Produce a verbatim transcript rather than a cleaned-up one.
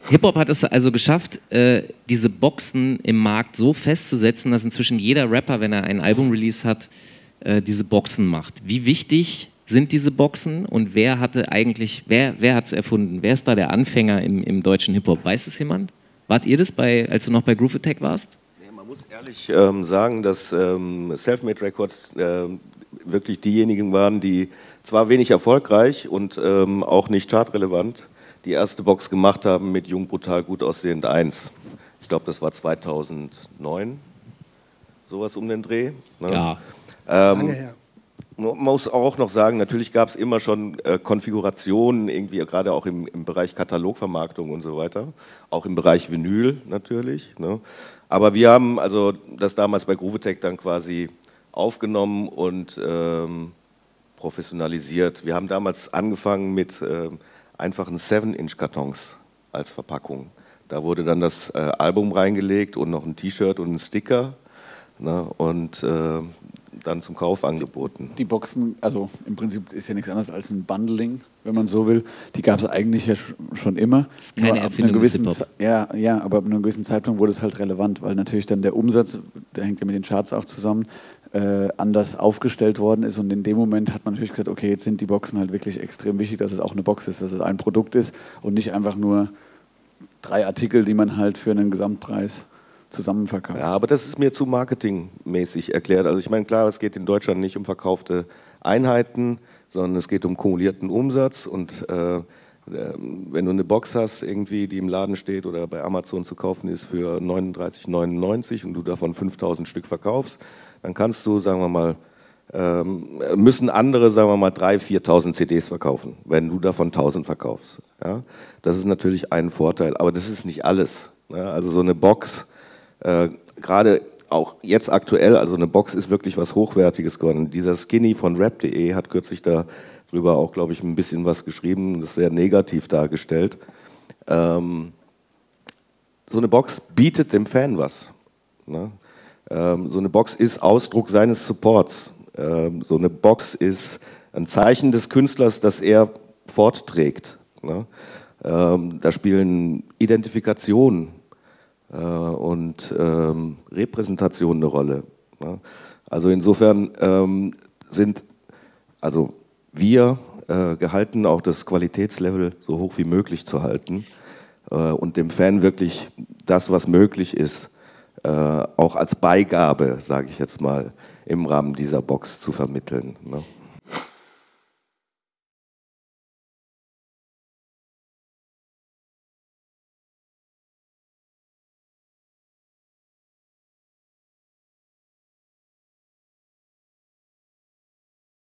Hip-Hop hat es also geschafft, äh, diese Boxen im Markt so festzusetzen, dass inzwischen jeder Rapper, wenn er ein Album-Release hat, äh, diese Boxen macht. Wie wichtig sind diese Boxen und wer hatte eigentlich, wer, wer hat es erfunden? Wer ist da der Anfänger im, im deutschen Hip-Hop? Weiß es jemand? Wart ihr das, bei, als du noch bei Groove Attack warst? Nee, man muss ehrlich ähm, sagen, dass ähm, Selfmade Records äh, wirklich diejenigen waren, die zwar wenig erfolgreich und ähm, auch nicht chartrelevant die erste Box gemacht haben mit Jung, Brutal, Gut Aussehend eins. Ich glaube, das war zweitausendneun, sowas um den Dreh. Ne? Ja. Ähm, Lange her. Man muss auch noch sagen, natürlich gab es immer schon äh, Konfigurationen, irgendwie gerade auch im, im Bereich Katalogvermarktung und so weiter, auch im Bereich Vinyl natürlich. Ne? Aber wir haben also das damals bei Groove Attack dann quasi aufgenommen und ähm, professionalisiert. Wir haben damals angefangen mit äh, einfachen seven Inch Kartons als Verpackung. Da wurde dann das äh, Album reingelegt und noch ein T-Shirt und ein Sticker, ne? Und äh, dann zum Kauf angeboten. Die, die Boxen, also im Prinzip ist ja nichts anderes als ein Bundling, wenn man so will. Die gab es eigentlich ja schon immer. Das ist keine Erfindung des Hip-Hop. Ja, ja, aber ab einem gewissen Zeitpunkt wurde es halt relevant, weil natürlich dann der Umsatz, der hängt ja mit den Charts auch zusammen, äh, anders aufgestellt worden ist. Und in dem Moment hat man natürlich gesagt, okay, jetzt sind die Boxen halt wirklich extrem wichtig, dass es auch eine Box ist, dass es ein Produkt ist und nicht einfach nur drei Artikel, die man halt für einen Gesamtpreis zusammenverkauft. Ja, aber das ist mir zu marketingmäßig erklärt. Also ich meine, klar, es geht in Deutschland nicht um verkaufte Einheiten, sondern es geht um kumulierten Umsatz und äh, wenn du eine Box hast, irgendwie, die im Laden steht oder bei Amazon zu kaufen ist für neununddreißig neunundneunzig und du davon fünftausend Stück verkaufst, dann kannst du, sagen wir mal, ähm, müssen andere, sagen wir mal, dreitausend, viertausend C Ds verkaufen, wenn du davon tausend verkaufst. Ja? Das ist natürlich ein Vorteil, aber das ist nicht alles. Ja? Also so eine Box, äh, gerade auch jetzt aktuell, also eine Box ist wirklich was Hochwertiges geworden. Dieser Skinny von rap punkt de hat kürzlich darüber auch, glaube ich, ein bisschen was geschrieben, das ist sehr negativ dargestellt. Ähm, so eine Box bietet dem Fan was. Ne? Ähm, so eine Box ist Ausdruck seines Supports. Ähm, so eine Box ist ein Zeichen des Künstlers, das er fortträgt. Ne? Ähm, da spielen Identifikationen und ähm, Repräsentation eine Rolle. Ne? Also insofern ähm, sind also wir äh, gehalten, auch das Qualitätslevel so hoch wie möglich zu halten äh, und dem Fan wirklich das, was möglich ist, äh, auch als Beigabe, sage ich jetzt mal, im Rahmen dieser Box zu vermitteln. Ne?